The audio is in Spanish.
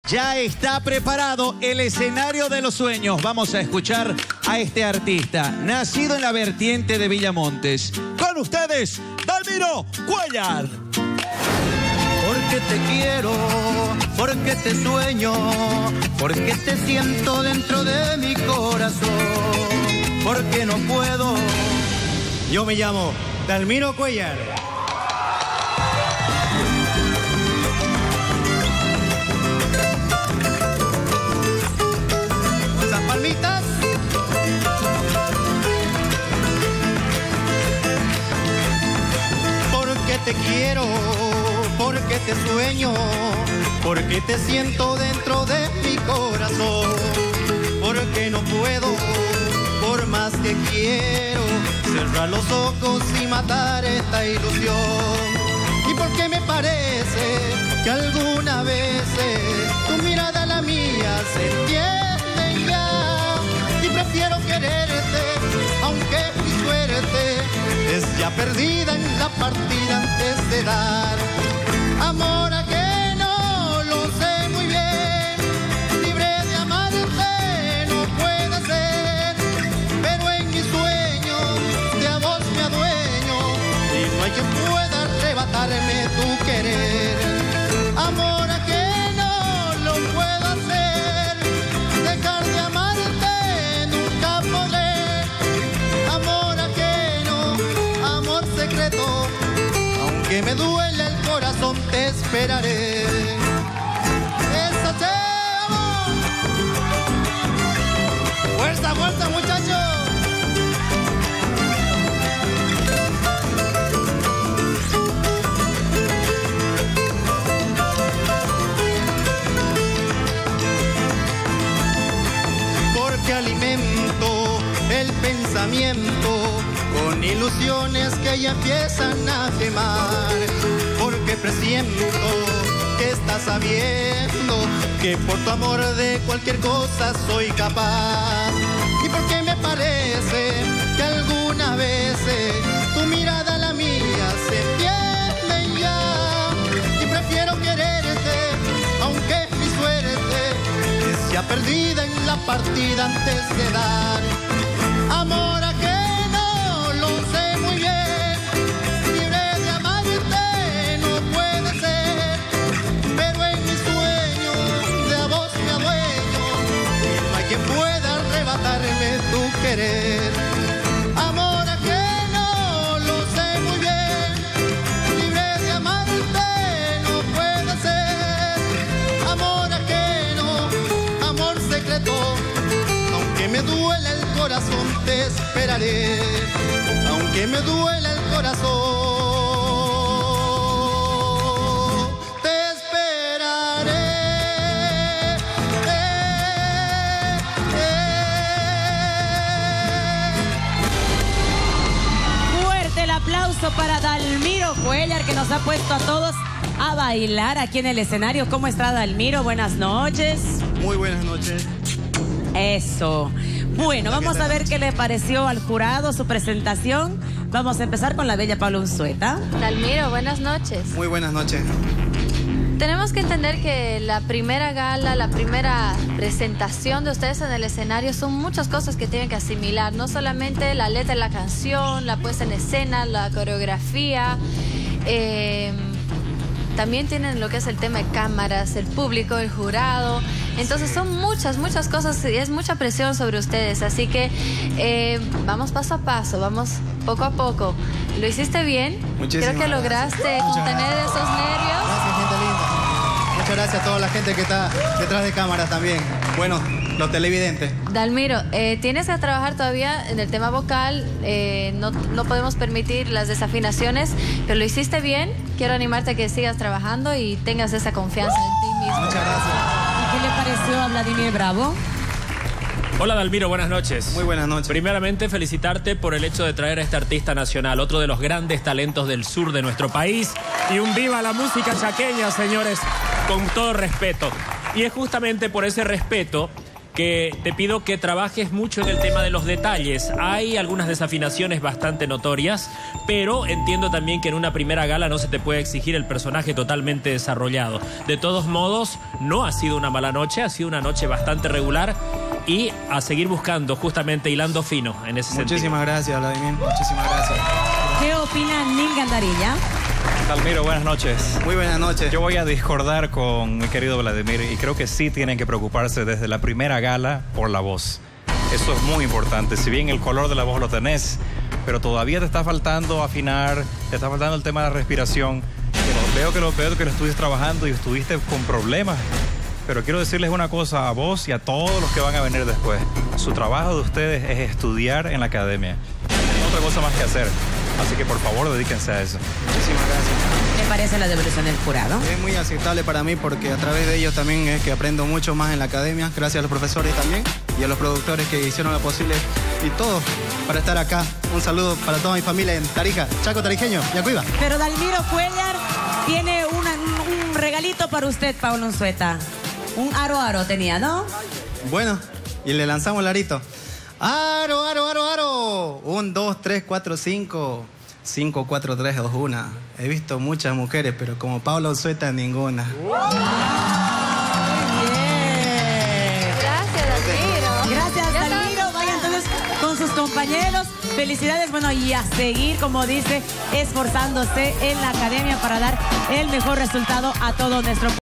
Ya está preparado el escenario de los sueños. Vamos a escuchar a este artista, nacido en la vertiente de Villamontes. Con ustedes, Dalmiro Cuéllar. Porque te quiero, porque te sueño, porque te siento dentro de mi corazón, porque no puedo. Yo me llamo Dalmiro Cuéllar. Esas palmitas. Porque te quiero, porque te sueño, porque te siento dentro de mi corazón, porque no puedo, por más que quiero, cerrar los ojos y matar esta ilusión. Y porque me parece que alguna vez tu mirada a la mía se entiende ya, y prefiero quererte, aunque mi suerte es ya perdida en la partida antes de dar. Amor a que no lo sé muy bien, libre de amarte no puede ser, pero en mis sueños de a vos me adueño y no hay quien pueda arrebatarme tu querer. Amor a que no lo puedo hacer, dejar de amarte nunca podré. Amor a que no, amor secreto, aunque me duele el corazón te esperaré. ¡Eso te amo! ¡Fuerza, fuerza, muchachos! Porque alimento el pensamiento con ilusiones que ya empiezan a quemar, porque presiento que estás sabiendo que por tu amor de cualquier cosa soy capaz, y porque me parece que alguna vez tu mirada a la mía se entiende ya, y prefiero quererte, aunque mi suerte es ya perdida en la partida antes de dar. Amor a que no lo sé muy bien, libre de amarte no puede ser, pero en mis sueños de a vos me adueño y no hay quien pueda arrebatarme tu querer. Amor a que no lo sé muy bien, libre de amarte no puede ser, amor a que no, amor secreto, aunque me duele el corazón te esperaré, aunque me duele el corazón te esperaré. Fuerte el aplauso para Dalmiro Cuéllar, que nos ha puesto a todos a bailar aquí en el escenario. ¿Cómo está Dalmiro? Buenas noches. Muy buenas noches. Eso. Bueno, vamos a ver qué le pareció al jurado su presentación. Vamos a empezar con la bella Paula Unzueta. Dalmiro, buenas noches. Muy buenas noches. Tenemos que entender que la primera gala, la primera presentación de ustedes en el escenario son muchas cosas que tienen que asimilar. No solamente la letra de la canción, la puesta en escena, la coreografía. También tienen lo que es el tema de cámaras, el público, el jurado. Entonces son muchas cosas y es mucha presión sobre ustedes. Así que vamos paso a paso, vamos poco a poco. ¿Lo hiciste bien? Muchísimas Creo que lograste contener esos nervios. Gracias, gente linda. Muchas gracias a toda la gente que está detrás de cámaras también. Bueno, los televidentes. Dalmiro, tienes que trabajar todavía en el tema vocal. No podemos permitir las desafinaciones, pero lo hiciste bien. Quiero animarte a que sigas trabajando y tengas esa confianza en ti mismo. Muchas gracias. ¿Qué le pareció a Vladimir Bravo? Hola Dalmiro, buenas noches. Muy buenas noches. Primeramente felicitarte por el hecho de traer a este artista nacional, otro de los grandes talentos del sur de nuestro país. Y un viva la música chaqueña, señores, con todo respeto. Y es justamente por ese respeto que te pido que trabajes mucho en el tema de los detalles. Hay algunas desafinaciones bastante notorias, pero entiendo también que en una primera gala no se te puede exigir el personaje totalmente desarrollado. De todos modos, no ha sido una mala noche, ha sido una noche bastante regular y a seguir buscando, justamente hilando fino en ese sentido. Muchísimas gracias, Vladimir. Muchísimas gracias. ¿Qué opina Nin Gandarilla? Dalmiro, buenas noches. Muy buenas noches. Yo voy a discordar con mi querido Vladimir y creo que sí tienen que preocuparse desde la primera gala por la voz. Eso es muy importante. Si bien el color de la voz lo tenés, pero todavía te está faltando afinar, te está faltando el tema de la respiración. Veo que lo estuviste trabajando y estuviste con problemas. Pero quiero decirles una cosa a vos y a todos los que van a venir después. Su trabajo de ustedes es estudiar en la academia. No tienen otra cosa más que hacer. Así que por favor dedíquense a eso. Muchísimas gracias. ¿Qué le parece la devolución del jurado? Es muy aceptable para mí porque a través de ellos también es que aprendo mucho más en la academia. Gracias a los profesores también y a los productores que hicieron lo posible y todo para estar acá. Un saludo para toda mi familia en Tarija, Chaco Tarijeño, Yacuiba. Pero Dalmiro Cuellar tiene un regalito para usted, Pablo Unzueta. Un aro tenía, ¿no? Bueno, y le lanzamos el arito. ¡Aro, aro, aro, aro! 1, 2, 3, 4, 5. 5, 4, 3, 2, 1. He visto muchas mujeres, pero como Pablo Unzueta, ninguna. Gracias, Dalmiro. Gracias, Dalmiro. Vaya entonces con sus compañeros. Felicidades, bueno, y a seguir, como dice, esforzándose en la academia para dar el mejor resultado a todo nuestro